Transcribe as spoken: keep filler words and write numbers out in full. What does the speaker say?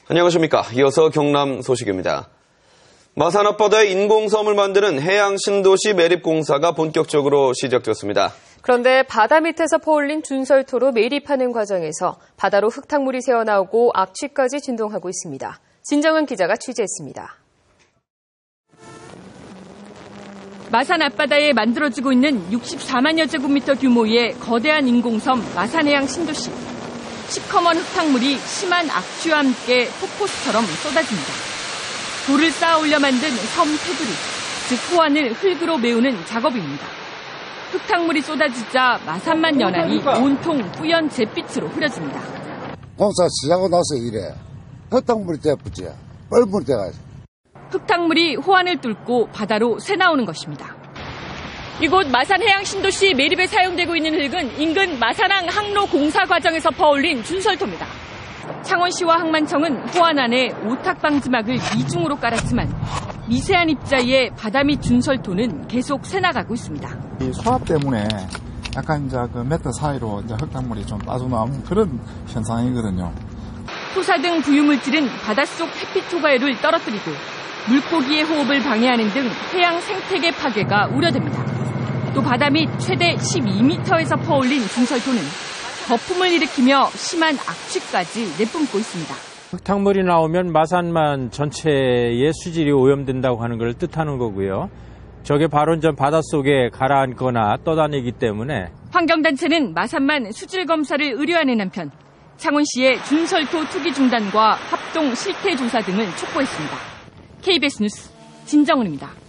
안녕하십니까. 이어서 경남 소식입니다. 마산 앞바다에 인공섬을 만드는 해양 신도시 매립공사가 본격적으로 시작됐습니다. 그런데 바다 밑에서 퍼올린 준설토로 매립하는 과정에서 바다로 흙탕물이 새어나오고 악취까지 진동하고 있습니다. 진정은 기자가 취재했습니다. 마산 앞바다에 만들어지고 있는 육십사만여 제곱미터 규모의 거대한 인공섬 마산해양 신도시. 시커먼 흙탕물이 심한 악취와 함께 폭포수처럼 쏟아집니다. 돌을 쌓아 올려 만든 섬 테두리, 즉 호안을 흙으로 메우는 작업입니다. 흙탕물이 쏟아지자 마산만 연안이 온통 뿌연 잿빛으로 흐려집니다. 공사 시작하고 나서 이래. 흙탕물이 대쁘지. 뻘물 대가지고. 흙탕물이 호안을 뚫고 바다로 새나오는 것입니다. 이곳 마산해양 신도시 매립에 사용되고 있는 흙은 인근 마산항 항로 공사 과정에서 퍼올린 준설토입니다. 창원시와 항만청은 호안 안에 오탁 방지막을 이중으로 깔았지만 미세한 입자에 바다 밑 준설토는 계속 새나가고 있습니다. 이 소압 때문에 약간 이제 그 매트 사이로 이제 흙탕물이 좀 빠져나오는 그런 현상이거든요. 토사 등 부유물질은 바닷속 햇빛 초과율을 떨어뜨리고 물고기의 호흡을 방해하는 등 해양 생태계 파괴가 우려됩니다. 또 바다 밑 최대 십이 미터에서 퍼올린 준설토는 거품을 일으키며 심한 악취까지 내뿜고 있습니다. 흙탕물이 나오면 마산만 전체의 수질이 오염된다고 하는 걸 뜻하는 거고요. 저게 바로 이제 바닷속에 가라앉거나 떠다니기 때문에 환경단체는 마산만 수질 검사를 의뢰하는 한편 창원시의 준설토 투기 중단과 합동 실태 조사 등을 촉구했습니다. 케이비에스 뉴스 진정은입니다.